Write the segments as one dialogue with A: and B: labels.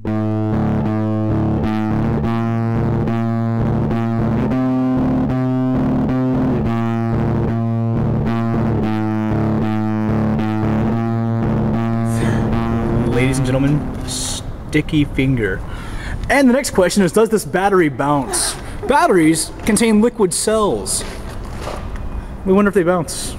A: Ladies and gentlemen, sticky finger. And the next question is, does this battery bounce? Batteries contain liquid cells. We wonder if they bounce.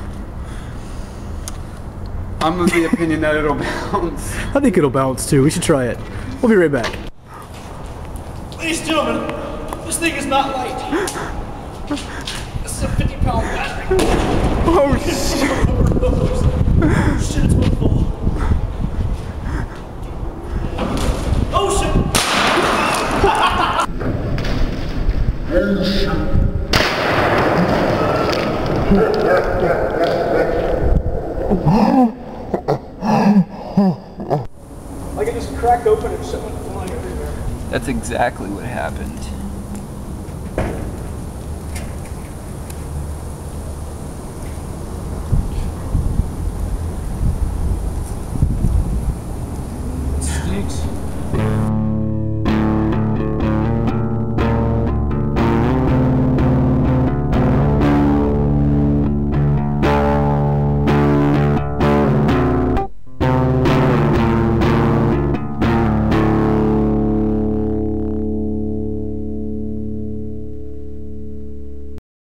B: I'm of the opinion that it'll bounce.
A: I think it'll bounce too. We should try it. We'll be right back.
C: Ladies and gentlemen, this thing is not light. This is a 50-pound battery.
A: Oh shit!
C: Shit, it's about full. Oh shit! Like it just cracked open and shit went flying everywhere.
B: That's exactly what happened.